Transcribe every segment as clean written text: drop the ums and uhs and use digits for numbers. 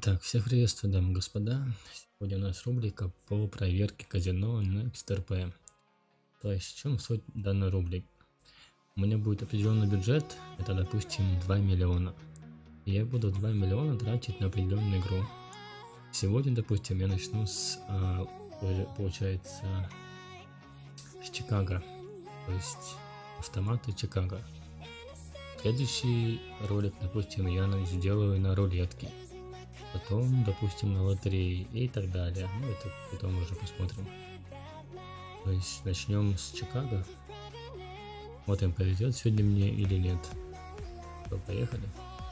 Итак, всех приветствую, дамы и господа. Сегодня у нас рубрика по проверке казино NextRP. То есть, в чем суть данной рубрики? У меня будет определенный бюджет, это, допустим, 2 миллиона. И я буду 2 миллиона тратить на определенную игру. Сегодня, допустим, я начну с, получается, с Чикаго. То есть, автоматы Чикаго. Следующий ролик, допустим, я сделаю на рулетке. Потом, допустим, на лотерее и так далее. Ну, это потом уже посмотрим. То есть начнем с Чикаго. Вот им повезет сегодня мне или нет. То поехали.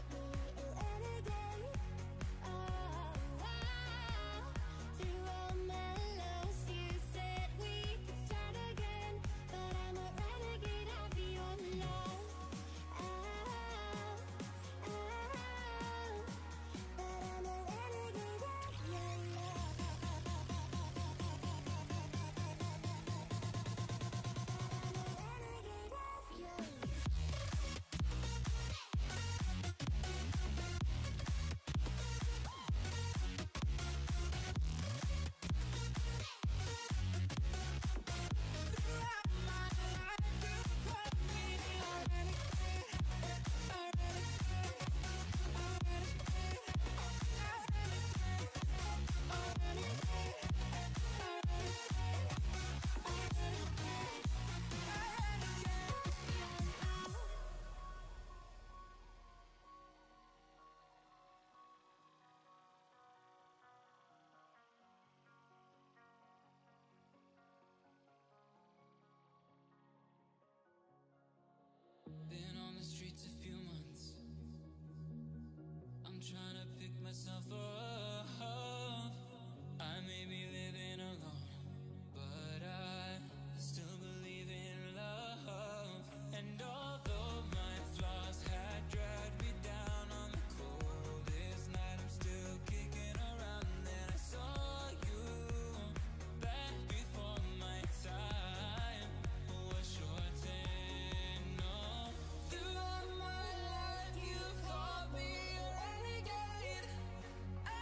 Been on the streets a few months. I'm trying to pick myself up. I may be living alone, but I still believe in love. And although my flaws had dragged me down on the coldest night, I'm still kicking around. And then I saw you back before my time was shortened. No, throughout my life you've called me a renegade. I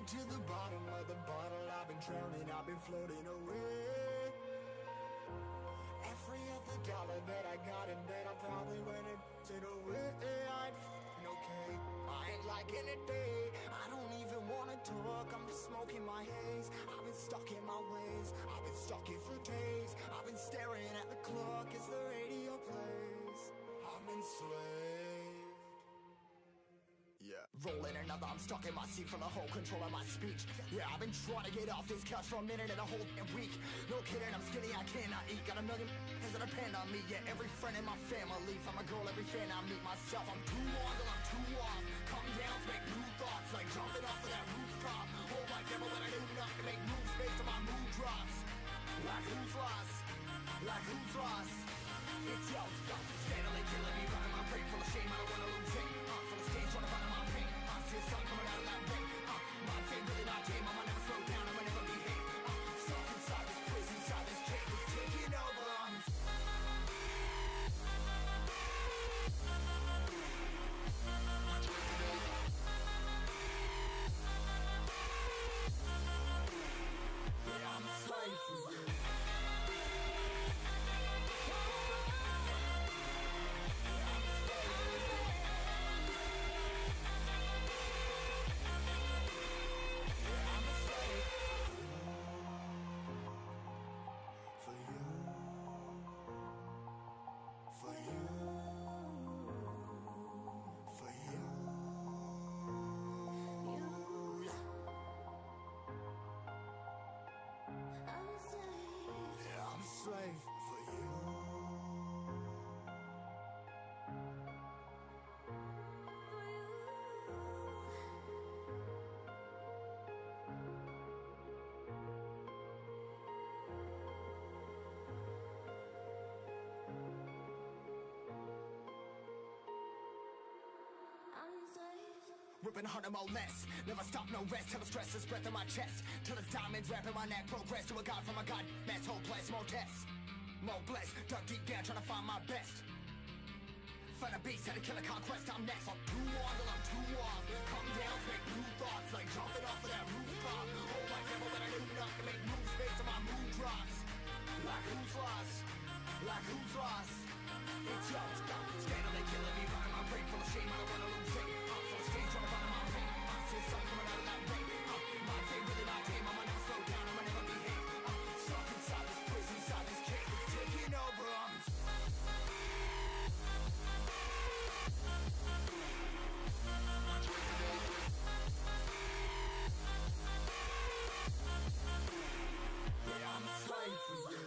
to the bottom of the bottle, I've been drowning, I've been floating away. Every other dollar that I got in bed, I probably went and it away. I ain't f***ing okay, I ain't liking it, babe. I don't even wanna talk, I'm just smoking my haze. I've been stuck in my ways, I've been stuck here for days. I've been staring at the clock as the radio plays. I'm enslaved. Yeah. Rolling another, I'm stuck in my seat from the whole control of my speech. Yeah, I've been trying to get off this couch for a minute and a whole week. No kidding, I'm skinny, I cannot eat. Got a million that depend on me. Yeah, every friend in my family, from a girl, every fan I meet myself. I'm too on till I'm too off. Calm down to make new thoughts, like jumping off of that rooftop. Whole life never when I do nothing to make moves based on my mood drops. Like who's lost? Like who's lost? It's yo, steadily killing me, running my brain full of shame. I don't wanna lose it. Full of stage, trying to find my pain. I see the sun coming out of that rain. Mind saying really not tame. I'ma never slow down. I'ma never behave. Stuck inside this prison, inside this cage. It's taking over. Yeah, I'm a slave for you. Slave for you. Ripping harder, more less. Never stop, no rest. Till the stress is breath in my chest. Till it's diamonds wrapping my neck. Progress to a god from a god. Mass hopeless, more tests. More blessed. Dug deep down, trying to find my best. Find a beast, had to kill a conquest. I'm next. I'm too on till I'm too off. Come down, make new thoughts. Like jumping off of that rooftop. Whole life never when I do nothing to make moves based on my mood drops. Like who's lost? Like who's lost? It's yo, steadily killing me, running my brain full of shame. I don't wanna lose it. Full of stage, trying to find my pain. I see the sun coming out of that rain. Mind saying really not tame. I'ma never slow down. I'ma never behave. Stuck inside this prison, inside this cage. It's taking over. Yeah, I'm a slave for you.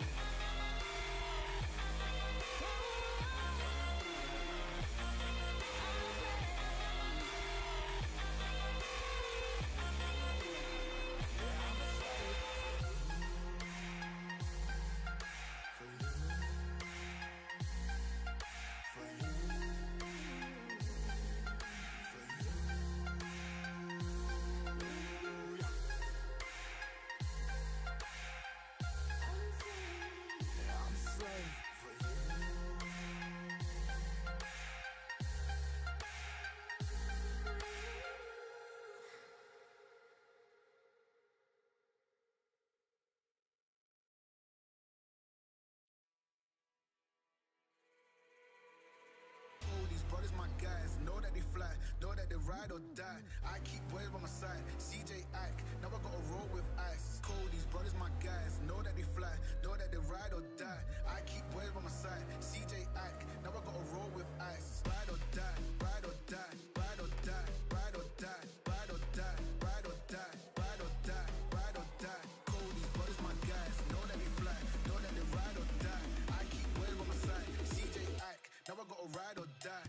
Brothers, my guys, know that they fly, know that they ride or die. I keep boys by my side, CJ Ike, now I gotta roll with ice. Cody's brothers, my guys, know that they fly, know that they ride or die. I keep boys by my side, CJ Ike, now I gotta roll with ice. Ride or die, ride or die, ride or die, ride or die, ride or die, ride or die, ride or die, ride or die. Cody's brothers, my guys, know that they fly, know that they ride or die. I keep boys by my side, CJ Ike, now I gotta ride or die.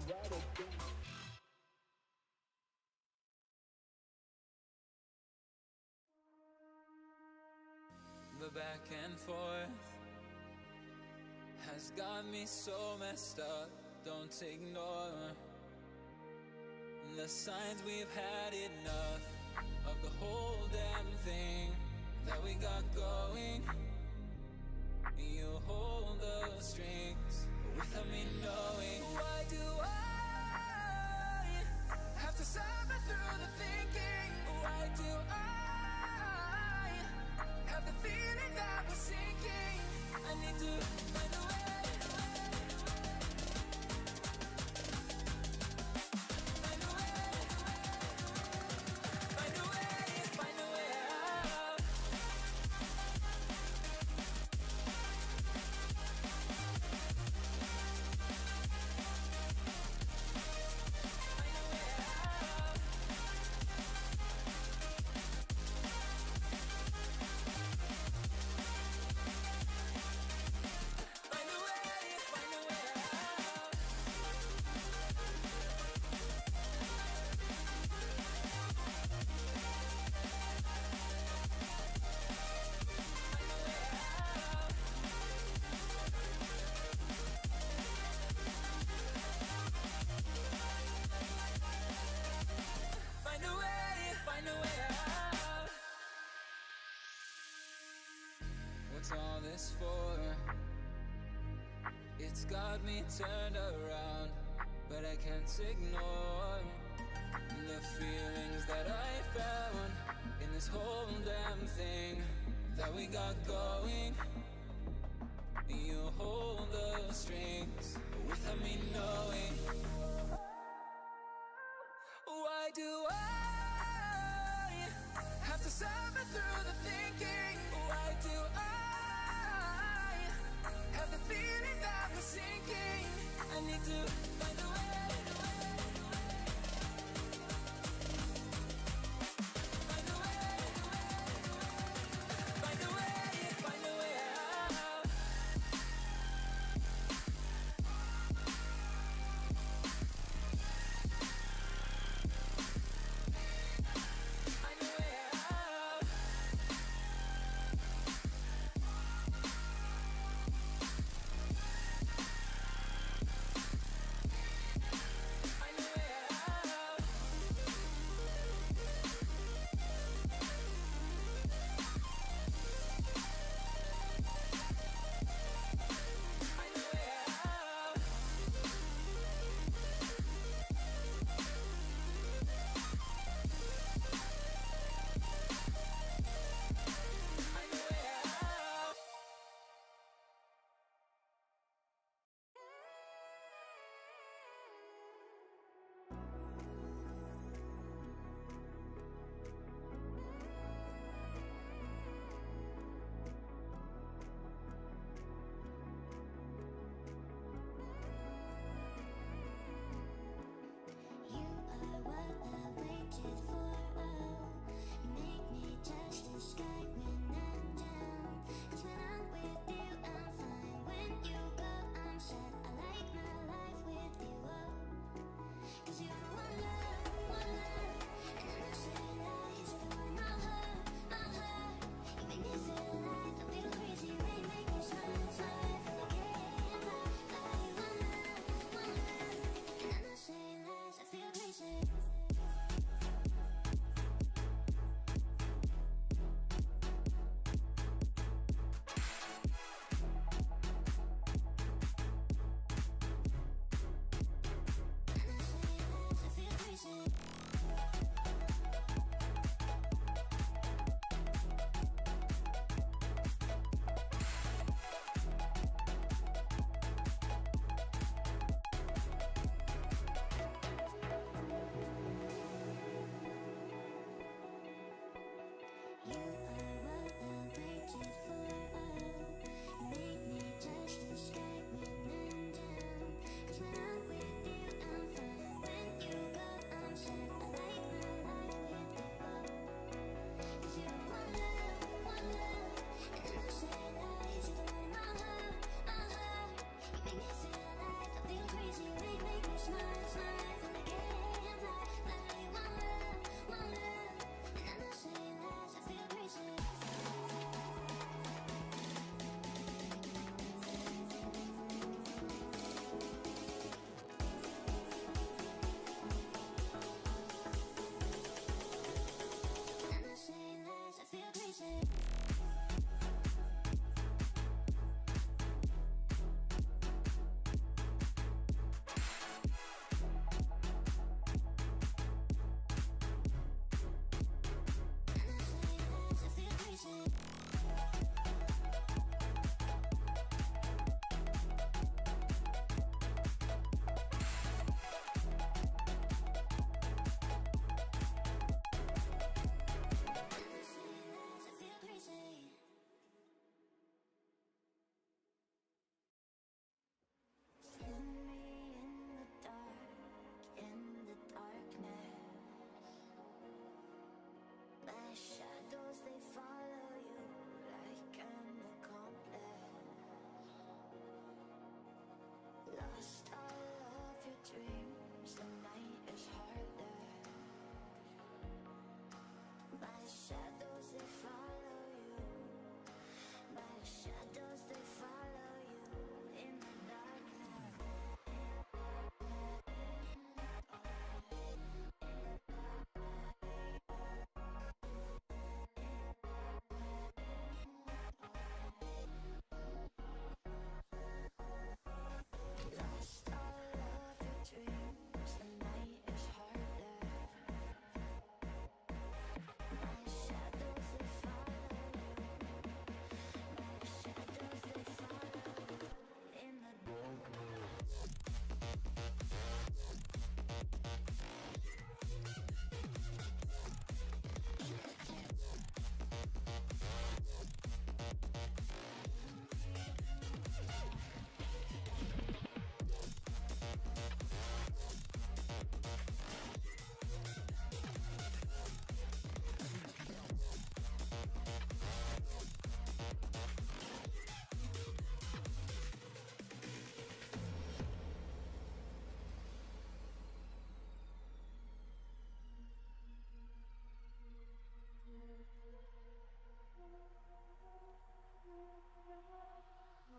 The back and forth has got me so messed up. Don't ignore the signs. We've had enough of the whole damn thing that we got going. You hold the strings without me knowing. Why do I have to suffer through the thinking? Why do I have the feeling that we're sinking? I need to find a way. Find a way. Find a way. Find a way out. Find a way out. Find a way. Find a way out. Find a way. Find a way out. What's all this for? It's got me turned around, but I can't ignore the feelings that I found in this whole damn thing that we got going. You hold the strings without me knowing. Why do I have to suffer through the thinking? Why do I have the feeling that we're sinking? I need to find a way. Find a way. Find a way. Find a way out. Find a way out.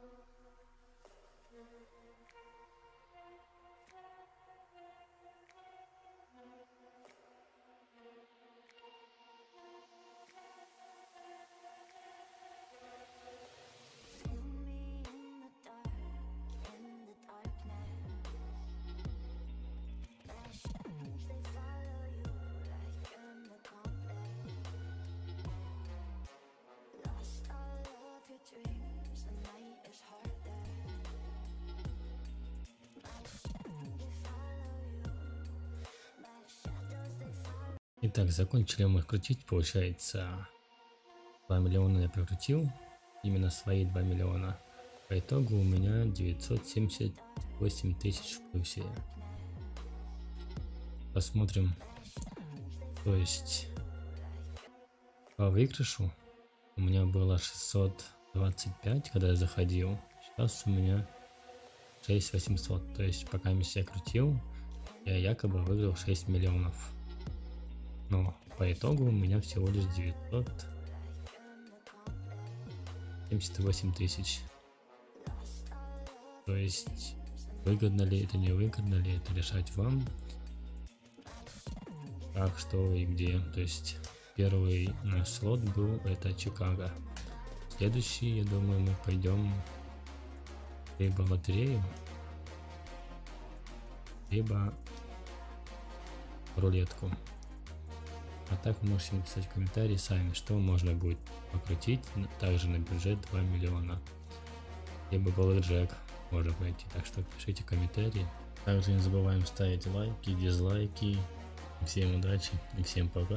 Итак, закончили мы крутить, получается 2 миллиона я прокрутил, именно свои 2 миллиона. По итогу у меня 978 тысяч в плюсе. Посмотрим, то есть по выигрышу у меня было 625, когда я заходил, сейчас у меня 6800, то есть пока я крутил, я якобы выиграл 6 миллионов. Но по итогу у меня всего лишь 978 тысяч. То есть выгодно ли это, не выгодно ли это, решать вам. Как, что и где. То есть первый наш слот был это Чикаго. Следующий, я думаю, мы пойдем либо в лотерею, либо в рулетку. А так вы можете написать в комментарии сами, что можно будет покрутить также на бюджет 2 миллиона. Либо Blackjack можно пойти, так что пишите комментарии. Также не забываем ставить лайки, дизлайки. Всем удачи и всем пока.